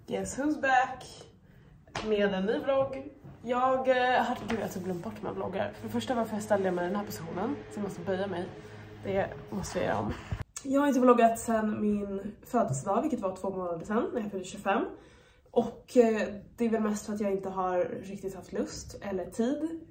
Guess who's back med en ny vlogg. Jag har typ glömt bort mina vloggar. För det första, varför ställde jag mig i den här positionen, så jag måste böja mig. Det måste jag göra om. Jag har inte vloggat sedan min födelsedag, vilket var 2 månader sedan när jag fyllde 25. Och det är väl mest för att jag inte har riktigt haft lust eller tid.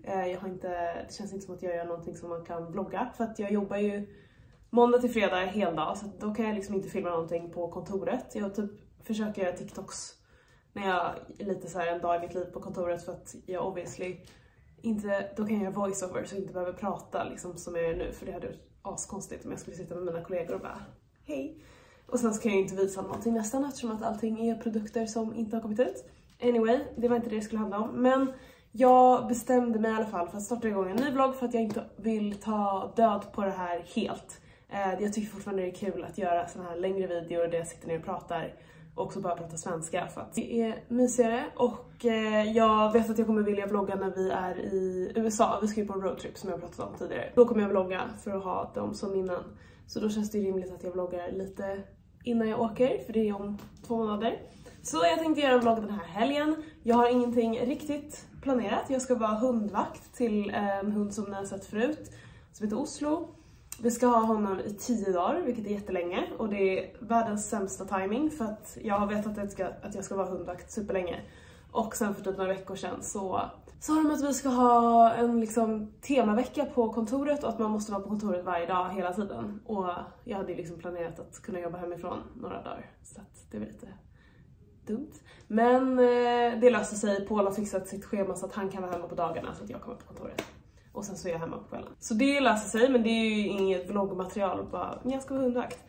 Det känns inte som att jag gör någonting som man kan vlogga. För att jag jobbar ju måndag till fredag hela dag, så då kan jag liksom inte filma någonting på kontoret. Jag typ försöker göra TikToks när jag är lite så här en dag i mitt liv på kontoret, för att jag obviously inte, då kan jag göra voiceover så jag inte behöver prata liksom som jag gör nu, för det hade varit askonstigt om jag skulle sitta med mina kollegor och bara hej. Och sen ska jag inte visa någonting nästan, eftersom att allting är produkter som inte har kommit ut. Anyway, det var inte det det skulle handla om. Men jag bestämde mig i alla fall för att starta igång en ny vlogg, för att jag inte vill ta död på det här helt. Jag tycker fortfarande det är kul att göra såna här längre videor där jag sitter ner och pratar. Och också bara prata svenska, för att det är mysigare. Och jag vet att jag kommer vilja vlogga när vi är i USA. Vi ska ju på en roadtrip som jag pratat om tidigare. Då kommer jag vlogga för att ha dem som innan. Så då känns det rimligt att jag vloggar lite innan jag åker, för det är om 2 månader. Så jag tänkte göra en vlogg den här helgen. Jag har ingenting riktigt planerat. Jag ska vara hundvakt till en hund som ni har sett förut, som heter Oslo. Vi ska ha honom i 10 dagar, vilket är jättelänge. Och det är världens sämsta timing, för att jag har vetat att jag ska vara hundvakt superlänge. Och sen för typ några veckor sedan så sa de att vi ska ha en liksom temavecka på kontoret, och att man måste vara på kontoret varje dag hela tiden. Och jag hade liksom planerat att kunna jobba hemifrån några dagar, så att det var lite dumt. Men det löser sig. Paul har fixat sitt schema så att han kan vara hemma på dagarna, så att jag kommer på kontoret. Och sen så är jag hemma på kvällen. Så det löser sig, men det är ju inget vloggmaterial, bara jag ska vara hundvakt.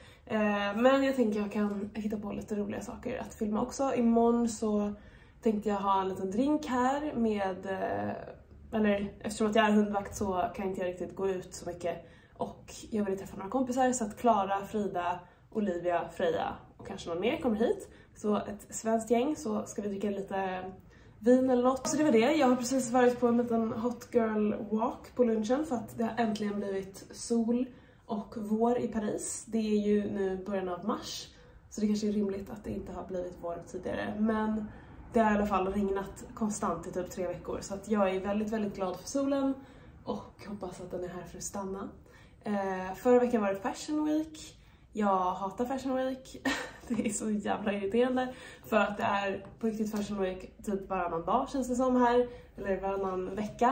Men jag tänker jag kan hitta på lite roliga saker att filma också. Imorgon så tänkte jag ha en liten drink här med, eller eftersom att jag är hundvakt så kan inte jag riktigt gå ut så mycket. Och jag vill träffa några kompisar, så att Klara, Frida, Olivia, Freja och kanske någon mer kommer hit. Så ett svenskt gäng, så ska vi dricka lite vin eller något. Så det var det. Jag har precis varit på en liten hot girl walk på lunchen, för att det har äntligen blivit sol och vår i Paris. Det är ju nu början av mars, så det kanske är rimligt att det inte har blivit vår tidigare. Men det har i alla fall regnat konstant i typ 3 veckor, så att jag är väldigt, väldigt glad för solen och hoppas att den är här för att stanna. Förra veckan var det Fashion Week. Jag hatar Fashion Week. Det är så jävla irriterande, för att det är på riktigt Fashion Week typ varannan dag känns det som här, eller varannan vecka.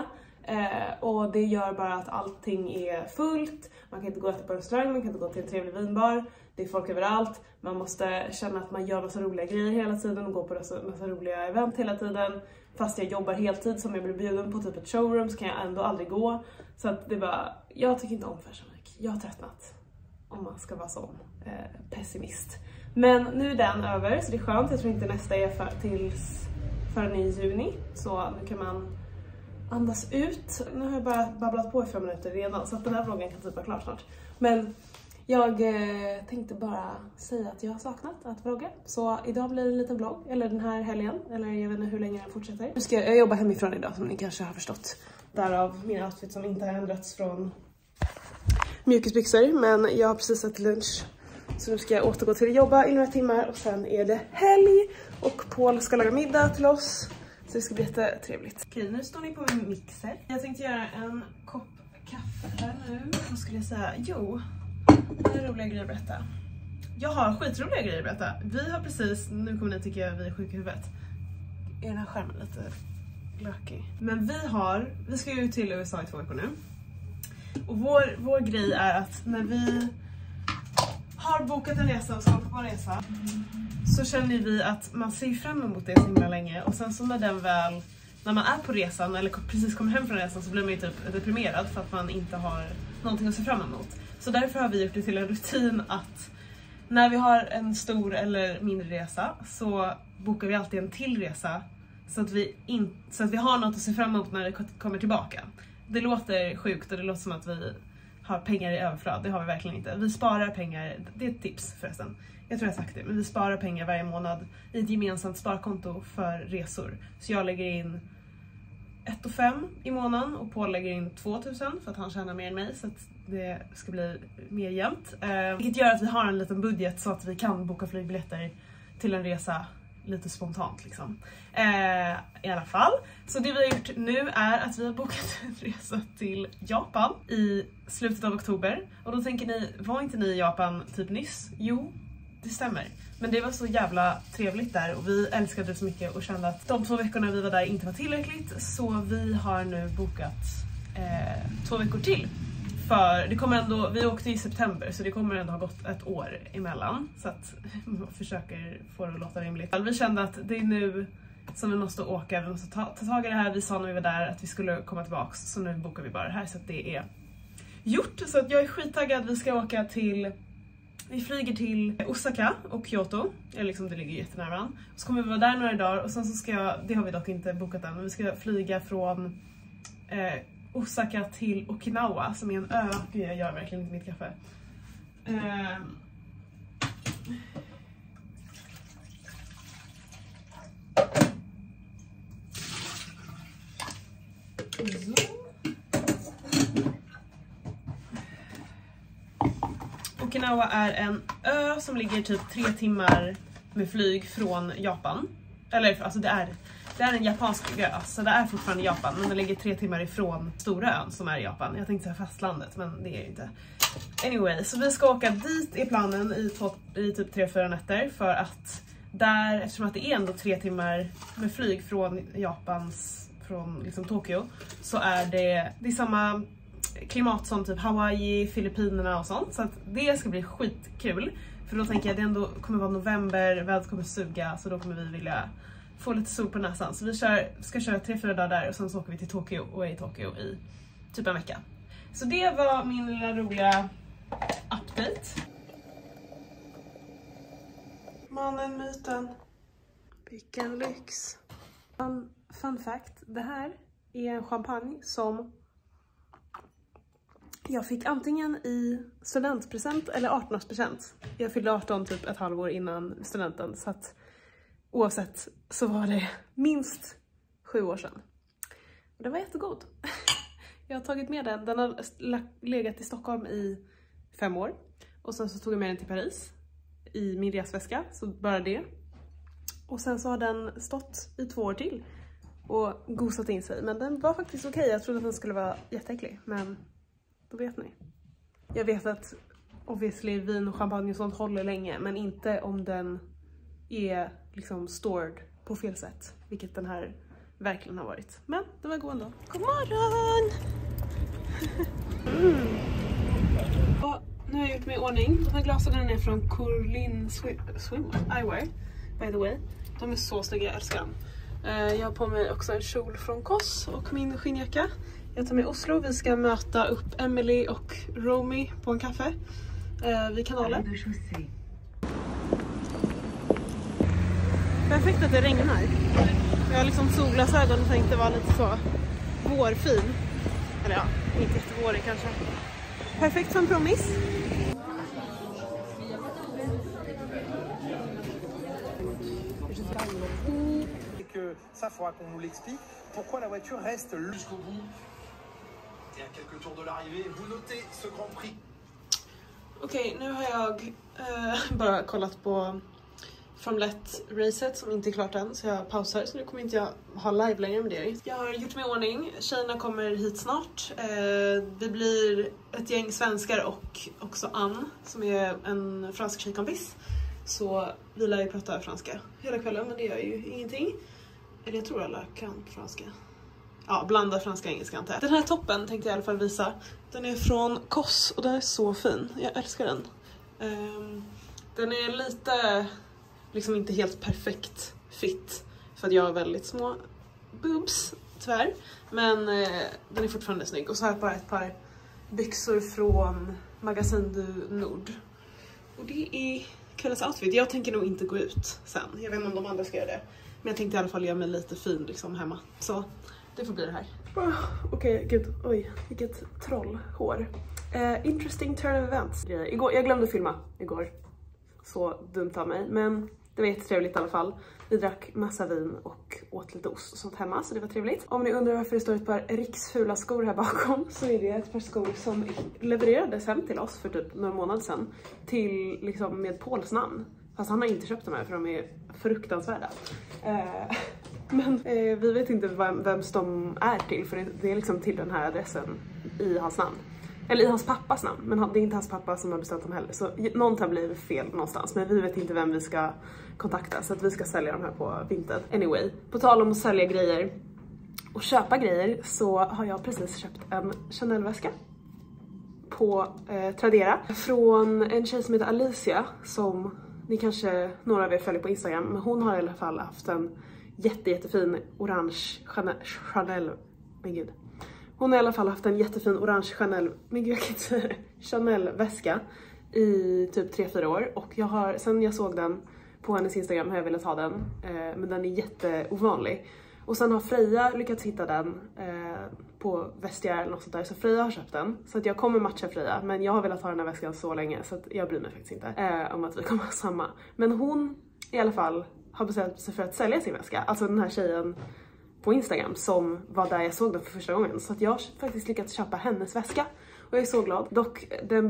Och det gör bara att allting är fullt. Man kan inte gå och äta på restaurang, man kan inte gå till en trevlig vinbar. Det är folk överallt. Man måste känna att man gör massa roliga grejer hela tiden och går på massa roliga event hela tiden. Fast jag jobbar heltid, som jag blir bjuden på typ ett showroom, så kan jag ändå aldrig gå. Så att det bara, jag tycker inte om Fashion Week. Jag har tröttnat, om man ska vara sån pessimist. Men nu är den över, så det är skönt. Jag tror inte nästa är förrän i juni. Så nu kan man andas ut. Nu har jag bara babblat på i 5 minuter redan, så att den här vloggen kan typ vara klar snart. Men jag tänkte bara säga att jag har saknat att vlogga. Så idag blir det en liten vlogg, eller den här helgen, eller jag vet inte hur länge den fortsätter. Nu ska jag jobba hemifrån idag, som ni kanske har förstått. Därav min outfit som inte har ändrats från mjukisbyxor. Men jag har precis ätit lunch, så nu ska jag återgå till att jobba i några timmar, och sen är det helg och Paul ska laga middag till oss. Så det ska bli jättetrevligt. Okej, nu står ni på min mixer. Jag tänkte göra en kopp kaffe här nu. Vad skulle jag säga? Jo, det är roliga grejer att berätta. Jag har skitroliga grejer att berätta. Vi har precis, nu kommer ni tycka att vi är sjuka i huvudet. Är den här skärmen lite lökig? Men vi ska ju till USA i 2 veckor nu. Och vår grej är att när vi har bokat en resa och ska åka på en resa, så känner vi att man ser fram emot det så himla länge. Och sen så när man är på resan eller precis kommer hem från resan, så blir man ju typ deprimerad för att man inte har någonting att se fram emot. Så därför har vi gjort det till en rutin att när vi har en stor eller mindre resa, så bokar vi alltid en till resa, så att vi har något att se fram emot när vi kommer tillbaka. Det låter sjukt och det låter som att vi har pengar i överflöd. Det har vi verkligen inte. Vi sparar pengar, det är ett tips förresten. Jag tror jag har sagt det, men vi sparar pengar varje månad i ett gemensamt sparkonto för resor. Så jag lägger in 1 500 i månaden och Paul lägger in 2000 för att han tjänar mer än mig, så att det ska bli mer jämnt. Vilket gör att vi har en liten budget så att vi kan boka flygbiljetter till en resa lite spontant liksom. I alla fall. Så det vi har gjort nu är att vi har bokat en resa till Japan i slutet av oktober. Och då tänker ni, var inte ni i Japan typ nyss? Jo, det stämmer. Men det var så jävla trevligt där och vi älskade det så mycket och kände att de 2 veckorna vi var där inte var tillräckligt. Så vi har nu bokat 2 veckor till. För det kommer ändå, vi åkte i september så det kommer ändå ha gått ett år emellan. Så att vi försöker få det att låta rimligt. Vi kände att det är nu som vi måste åka, vi måste ta tag i det här. Vi sa när vi var där att vi skulle komma tillbaks, så nu bokar vi bara det här så att det är gjort. Så att jag är skittaggad, vi ska åka till... Vi flyger till Osaka och Kyoto, eller liksom det ligger jättenära varandra. Så kommer vi vara där några dagar och sen så ska jag, det har vi dock inte bokat än, men vi ska flyga från Osaka till Okinawa som är en ö. Gud, jag gör verkligen inte mitt kaffe. Okinawa är en ö som ligger typ 3 timmar med flyg från Japan. Eller alltså det är en japansk ö, så det är fortfarande Japan, men den ligger 3 timmar ifrån stora ön som är Japan. Jag tänkte säga fastlandet, men det är det inte. Anyway, så vi ska åka dit i planen i typ 3-4 nätter för att där, eftersom att det är ändå 3 timmar med flyg från Japans, från liksom Tokyo, så är det är samma klimat som typ Hawaii, Filippinerna och sånt. Så att det ska bli skitkul. För då tänker jag att det ändå kommer vara november, vädret kommer suga, så då kommer vi vilja få lite sol på näsan. Så vi ska köra 3-4 dagar där och sen så åker vi till Tokyo och är i Tokyo i typ en vecka. Så det var min lilla roliga update. Mannen, myten. Vilken lyx. Fun fact, det här är en champagne som jag fick antingen i studentpresent eller 18-årspresent. Jag fyllde 18 typ ett halvår innan studenten, så att oavsett så var det minst 7 år sedan. Och det var jättegod. Jag har tagit med den. Den har legat i Stockholm i 5 år. Och sen så tog jag med den till Paris i min resväska, så bara det. Och sen så har den stått i 2 år till och gosat in sig. Men den var faktiskt okej. Jag trodde att den skulle vara jätteäcklig, men då vet ni. Jag vet att obviously vin och champagne och sånt håller länge, men inte om den är liksom stored på fel sätt, vilket den här verkligen har varit. Men det var god ändå. God morgon! Och nu har jag gjort mig i ordning. De här glasögonen är från Corlin Swimwear Eyewear, by the way. De är så snygga, jag älskar dem. Jag har på mig också en kjol från Koss och min skinnjacka. Jag tar med Oslo. Vi ska möta upp Emily och Romy på en kaffe vid kanalen. Perfekt att det regnar. Jag har liksom solglasögon och tänkte vara lite så vårfin. Eller ja, inte jättevårig kanske. Perfekt som promis. Ça, faudra qu'on nous l'explique. Pourquoi la voiture reste jusqu'au bout. Et à quelques tours de l'arrivée, vous notez ce Grand Prix. Okej, nu har jag bara kollat på Formel-1-racet som inte är klart än, så jag pausar. Så nu kommer inte jag ha live längre med det. Jag har gjort mig i ordning. Tjejerna kommer hit snart. Vi blir ett gäng svenskar och också Anne, som är en fransk tjejkompis. Så vi lär ju prata franska hela kvällen, men det gör ju ingenting. Eller jag tror alla kan franska. Ja, blanda franska och engelska antar jag. Den här toppen tänkte jag i alla fall visa. Den är från Koss och den är så fin. Jag älskar den. Den är lite, liksom inte helt perfekt fit. För att jag har väldigt små boobs, tyvärr. Men den är fortfarande snygg. Och så har jag bara ett par byxor från Magasin du Nord. Och det är kvällens outfit. Jag tänker nog inte gå ut sen. Jag vet inte om de andra ska göra det. Men jag tänkte i alla fall göra mig lite fin liksom hemma. Så det får bli det här. Okej, gud. Oj, vilket trollhår. Interesting turn of events. Jag glömde filma igår. Så dumt av mig. Men det var jättetrevligt i alla fall. Vi drack massa vin och åt lite ost och sånt hemma. Så det var trevligt. Om ni undrar varför det står ett par riksfula skor här bakom. Så är det ett par skor som levererades hem till oss för typ några månader sedan. Till liksom med Pauls namn. Fast han har inte köpt de här för de är fruktansvärda. Men vi vet inte vems de är till, för det är liksom till den här adressen i hans namn. Eller i hans pappas namn, men det är inte hans pappa som har beställt dem heller. Så någonting har blivit fel någonstans, men vi vet inte vem vi ska kontakta. Så att vi ska sälja dem här på Vinted. Anyway, på tal om att sälja grejer och köpa grejer så har jag precis köpt en Chanel-väska på Tradera. Från en tjej som heter Alicia, som ni kanske några av er följer på Instagram. Men hon har i alla fall haft en jättefin orange Chanel. Men gud. Hon har i alla fall haft en jättefin orange Chanel, men gud jag kan inte säga det, Chanel-väska i typ 3-4 år. Och jag har, sen jag såg den på hennes Instagram har jag velat ha den, men den är jätteovanlig. Och sen har Freja lyckats hitta den på Vestiaire eller något sånt där, så Freja har köpt den. Så att jag kommer matcha Freja, men jag har velat ha den här väskan så länge så att jag bryr mig faktiskt inte om att vi kommer ha samma. Men hon i alla fall har bestämt sig för att sälja sin väska, alltså den här tjejen på Instagram som var där jag såg den för första gången. Så att jag har faktiskt lyckats köpa hennes väska och jag är så glad. Dock den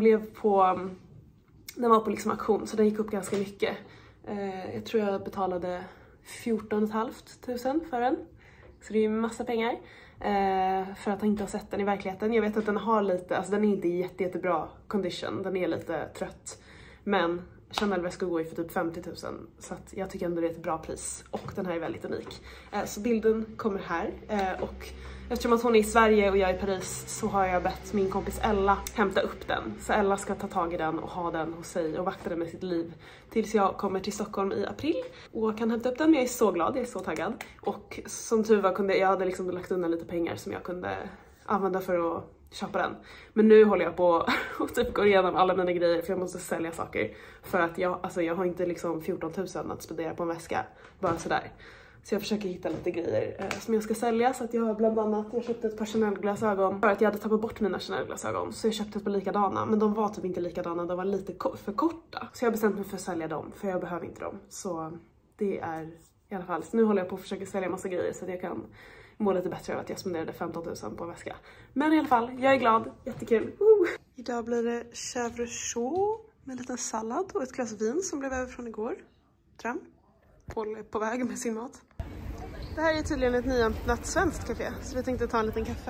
var på liksom auktion så den gick upp ganska mycket. Jag tror jag betalade 14 500 för den. Så det är ju massa pengar för att jag inte har sett den i verkligheten. Jag vet att den har lite, alltså den är inte i jättebra condition, den är lite trött. Men Chanel-väskor går ju för typ 50 000, så att jag tycker ändå det är ett bra pris. Och den här är väldigt unik. Så bilden kommer här. Och eftersom att hon är i Sverige och jag är i Paris så har jag bett min kompis Ella hämta upp den. Så Ella ska ta tag i den och ha den hos sig och vakta den med sitt liv tills jag kommer till Stockholm i april och kan hämta upp den. Men jag är så glad, jag är så taggad. Och som tur var jag hade liksom lagt undan lite pengar som jag kunde använda för att köpa den. Men nu håller jag på och typ går igenom alla mina grejer för jag måste sälja saker. För att jag har inte liksom 14 000 att spendera på en väska. Bara sådär. Så jag försöker hitta lite grejer som jag ska sälja. Så att jag har bland annat, jag köpte ett par Chanel-glasögon. För att jag hade tappat bort mina Chanel-glasögon. Så jag köpte ett par likadana. Men de var typ inte likadana, de var lite för korta. Så jag bestämde mig för att sälja dem. För jag behöver inte dem. Så det är i alla fall. Så nu håller jag på att försöka sälja massa grejer så att jag kan må lite bättre av att jag spenderade 15 000 på en väska. Men i alla fall, jag är glad. Jättekul. Idag blir det chèvre chaud med en liten sallad och ett glas vin som blev över från igår. Dröm. Paul är på väg med sin mat. Det här är tydligen ett nyöppnat svenskt café, så vi tänkte ta en liten kaffe.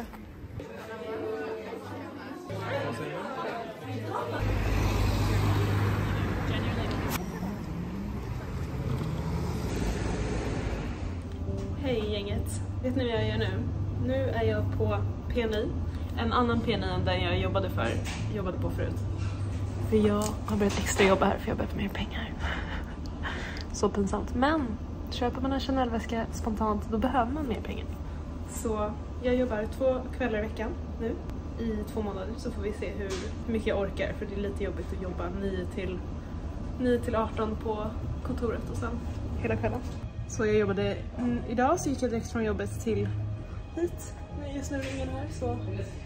Hej gänget, vet ni vad jag gör nu? Nu är jag på PNI, en annan PNI än den jag jobbade på förut. För jag har börjat extra jobba här för jag har börjat mer pengar. Så pinsamt, men köper man en Chanel-väska spontant då behöver man mer pengar. Så jag jobbar 2 kvällar i veckan nu i 2 månader, så får vi se hur mycket jag orkar, för det är lite jobbigt att jobba 9 till 18 på kontoret och sen hela kvällen. Så jag jobbade idag, så gick jag direkt från jobbet till hit. Men just nu är ingen här, så...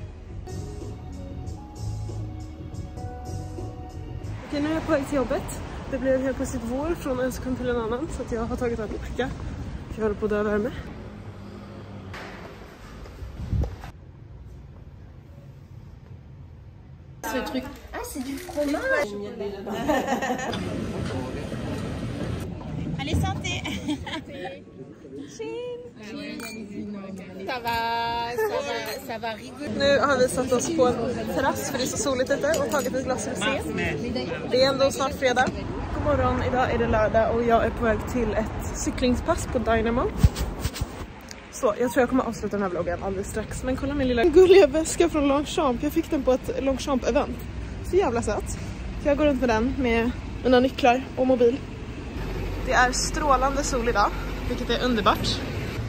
Okej, nu är jag på väg till jobbet. Det blev helt plötsligt vår från en sekund till en annan, så att jag har tagit av en jacka. Jag håller på att dö värme. Ce truc. Ah, c'est du fromage. Allez, santé. Ça va rigoler. Nu har vi satt oss på en terrass för det är så soligt ute och tagit ett glas rosé. Det är ändå snart fredag. God morgon, idag är det lördag och jag är på väg till ett cyklingspass på Dynamo. Så jag tror jag kommer avsluta den här vloggen alldeles strax. Men kolla min lilla gulliga väska från Longchamp. Jag fick den på ett Longchamp-event. Så jävla söt. Så jag går runt med den med mina nycklar och mobil. Det är strålande sol idag, vilket är underbart.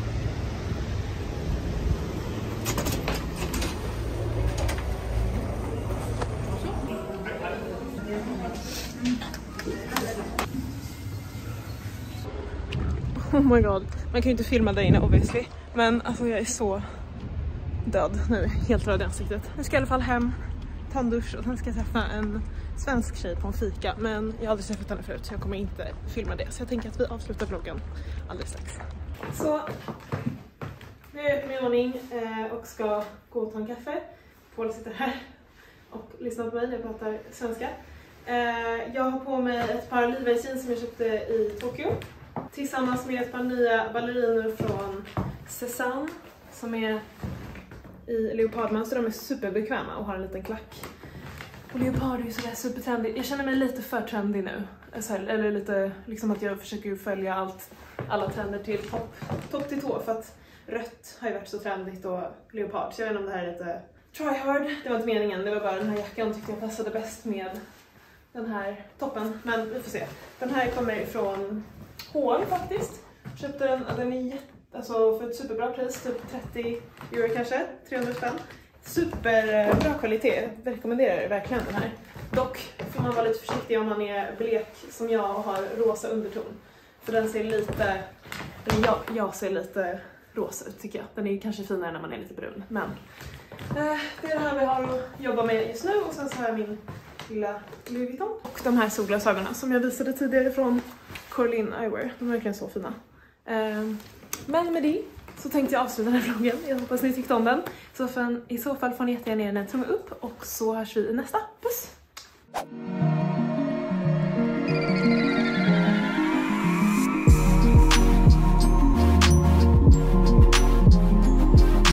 Oh my god. Man kan ju inte filma där inne obviously. Men alltså jag är så död nu. Helt röd i ansiktet. Nu ska jag i alla fall hem, ta en dusch och sen ska jag träffa en svensk tjej på en fika. Men jag har aldrig träffat henne förut så jag kommer inte filma det. Så jag tänker att vi avslutar vloggen alldeles strax. Så nu är jag med ordning och ska gå och ta en kaffe. Paul sitter här och lyssnar på mig när jag pratar svenska. Jag har på mig ett par Levi's jeans som jag köpte i Tokyo. Tillsammans med ett par nya balleriner från Cézanne som är i leopardmönster. De är superbekväma och har en liten klack. Och leopard är ju sådär supertrendig. Jag känner mig lite för trendig nu. Eller lite liksom att jag försöker följa alla trender till topp till tå. För att rött har ju varit så trendigt och leopard. Så jag vet inte om det här är lite tryhard. Det var inte meningen. Det var bara den här jackan tyckte jag passade bäst med den här toppen. Men vi får se. Den här kommer ifrån H&M faktiskt. Köpte den är alltså för ett superbra pris. Typ 30 euro kanske. 300 spänn. Superbra kvalitet. Jag rekommenderar verkligen den här. Dock får man vara lite försiktig om man är blek som jag och har rosa underton. För den ser lite... Jag ser lite rosa ut tycker jag. Den är kanske finare när man är lite brun. Men det är det här vi har att jobba med just nu. Och sen så har jag min lilla Louis Vuitton. Och de här solglasögonen som jag visade tidigare från Corlin Eyewear. De är verkligen så fina. Men med det så tänkte jag avsluta den här vloggen. Jag hoppas ni tyckte om den. I så fall får ni jättegärna ge den en tumme upp. Och så hörs vi i nästa. Puss!